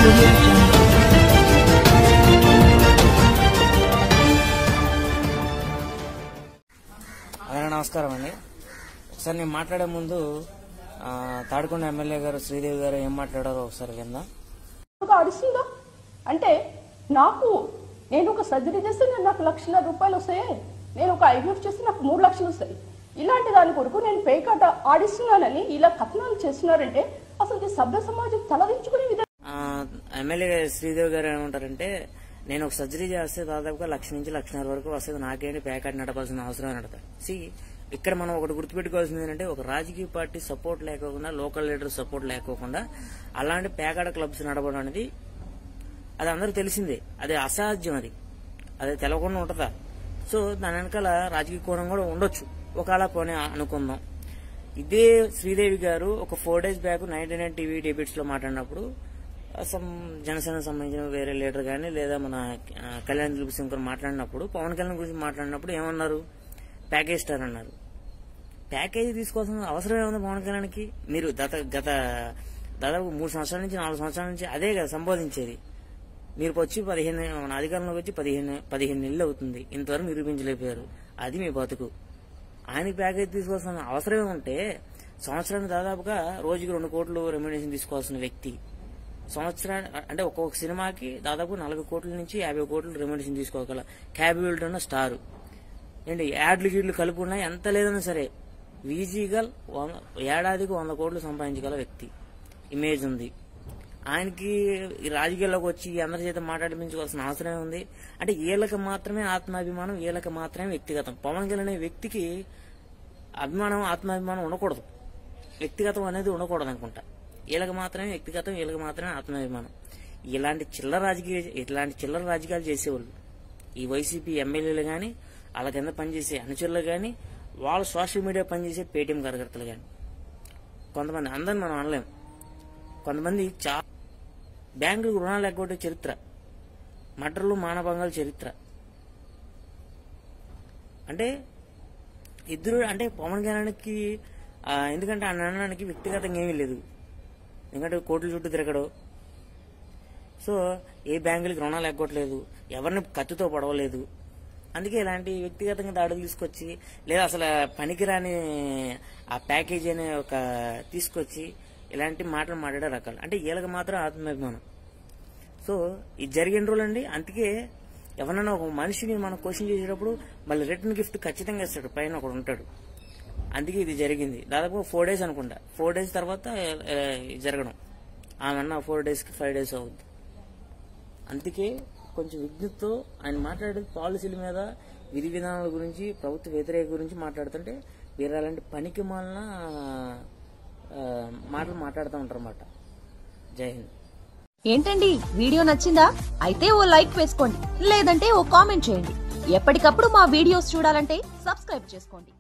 నమస్కారం అండి. ఒకసారి నేను మాట్లాడే ముందు తాడికొండ ఎమ్మెల్యే గారు శ్రీదేవి గారు ఏం మాట్లాడారో ఒకసారి విందాం. అడిసిందా అంటే నేను ఒక సర్జరీ చేస్తే నాకు ₹1,00,000 వస్తాయి, నేను ఒక IVF చేస్తే నాకు 3 లక్షలు వస్తాయి. ఇలాంటి దాని కొరకు నేను పేకాట ఆడిస్తున్నానని ఇలా కథనాలు చేస్తున్నారంటే అసలు సభ్య సమాజం తలదించుకునే విధంగా. ఎమ్మెల్యే శ్రీదేవి గారు ఏమంటారంటే, నేను ఒక సర్జరీ చేస్తే దాదాపుగా 1,00,000 నుంచి 1,50,000 వరకు వస్తుంది, నాకేంటి పేకాట నడపాల్సిన అవసరం అని అడతారు. ఇక్కడ మనం ఒకటి గుర్తుపెట్టుకోవాల్సింది ఏంటంటే, ఒక రాజకీయ పార్టీ సపోర్ట్ లేకోకుండా, లోకల్ లీడర్ సపోర్ట్ లేకోకుండా అలాంటి పేకాట క్లబ్స్ నడపడం అనేది అది అందరూ తెలిసిందే. అది అసాధ్యం. అది తెలవకుండా ఉంటుందా? సో దాని వెనకాల రాజకీయ కోణం కూడా ఉండొచ్చు, ఒకవేళ పోనీ అనుకుందాం. ఇదే శ్రీదేవి గారు ఒక 4 days బ్యాక్ 99 టీవీ డిబేట్స్ లో మాట్లాడినప్పుడు జనసేనకు సంబంధించిన వేరే లీడర్ గానీ లేదా మన కళ్యాణ్ సింగ్ మాట్లాడినప్పుడు, పవన్ కళ్యాణ్ గురించి మాట్లాడినప్పుడు ఏమన్నారు? ప్యాకేజ్ స్టార్ అన్నారు. ప్యాకేజీ తీసుకోవాల్సిన అవసరం ఏముంది పవన్ కళ్యాణ్కి? మీరు దాదాపు 3 సంవత్సరాల నుంచి 4 సంవత్సరాల నుంచి అదే కదా సంబోధించేది. మీరు వచ్చి 15 అధికారంలోకి వచ్చి 15 నెలలు అవుతుంది, ఇంతవరకు నిరూపించలేకపోయారు. అది మీ బతుకు. ఆయనకి ప్యాకేజ్ తీసుకోవాల్సిన అవసరమే ఉంటే సంవత్సరానికి దాదాపుగా రోజుకి 2 కోట్లు రెమ్యునరేషన్ తీసుకోవాల్సిన వ్యక్తి సంవత్సరానికి అంటే ఒక్కొక్క సినిమాకి దాదాపు 4 కోట్ల నుంచి 50 కోట్లు రెమ్యునరేషన్ తీసుకోగల క్యాపబిలిటీ ఉన్న స్టార్ ఏంటి. యాడ్లు గీడ్లు కలుపుకున్నా ఎంత లేదన్నా సరే ఈజీగా ఏడాదికి 100 కోట్లు సంపాదించగల వ్యక్తి ఇమేజ్ ఉంది ఆయనకి. రాజకీయాల్లోకి వచ్చి అందరి చేత మాట్లాడించుకోవాల్సిన అవసరమే ఉంది అంటే వీళ్ళకి మాత్రమే ఆత్మాభిమానం, వీళ్ళకి మాత్రమే వ్యక్తిగతం. పవన్ కళ్యాణ్ అనే వ్యక్తికి అభిమానం, ఆత్మాభిమానం ఉండకూడదు, వ్యక్తిగతం అనేది ఉండకూడదు అనుకుంటా. వీళ్ళకి మాత్రమే వ్యక్తిగతం, వీళ్ళకి మాత్రమే ఆత్మాభిమానం. ఇలాంటి చిల్లర రాజకీయాలు చేసేవాళ్ళు ఈ వైసీపీ ఎమ్మెల్యేలు గాని, వాళ్ళ కింద పనిచేసే అనుచరులు గాని, వాళ్ళు సోషల్ మీడియా పనిచేసే పేటీఎం కార్యకర్తలు గాని, కొంతమంది, అందరిని మనం అనలేం, కొంతమంది బ్యాంకులకు రుణాలు ఎగ్గొట్టే చరిత్ర, మటర్లు మానభంగాల చరిత్ర. అంటే ఇద్దరు అంటే పవన్ కళ్యాణ్కి ఎందుకంటే ఆ అనడానికి వ్యక్తిగతంగా ఏమీ లేదు, ఎందుకంటే కోట్ల చుట్టూ తిరగడు. సో ఏ బ్యాంకులకి రుణాలు ఎగ్గొట్టలేదు, ఎవరిని కత్తితో పడవలేదు. అందుకే ఇలాంటి వ్యక్తిగతంగా దాడులు తీసుకొచ్చి లేదా అసలు పనికిరాని ఆ ప్యాకేజీ అనే ఒక తీసుకొచ్చి ఇలాంటి మాటలు మాట్లాడే రకాలు అంటే వీళ్ళకి మాత్రం ఆత్మాభిమానం. సో ఇది జరిగిన రోజులండి. అందుకే ఎవరైనా ఒక మనిషిని మనం క్వశ్చన్ చేసేటప్పుడు మళ్ళీ రిటర్న్ గిఫ్ట్ ఖచ్చితంగా ఇస్తాడు, పైన ఒకడు ఉంటాడు. అందుకే ఇది జరిగింది. దాదాపు 4 days అనుకుంటా, 4 days తర్వాత జరగడం. ఆమెన్న 4 daysకి 5 days అవుద్ది. అందుకే కొంచెం విజ్ఞతతో ఆయన మాట్లాడే పాలసీల మీద, విధి విధానాల గురించి, ప్రభుత్వ వ్యతిరేక గురించి మాట్లాడుతుంటే వీరు అలాంటి పనికి మాలిన మాటలు మాట్లాడుతూ ఉంటారు అన్నమాట. జై హింద్. ఏంటండి వీడియో నచ్చిందా? అయితే ఓ లైక్ వేసుకోండి, లేదంటే ఓ కామెంట్ చేయండి. ఎప్పటికప్పుడు మా వీడియోస్ చూడాలంటే సబ్స్క్రైబ్ చేసుకోండి.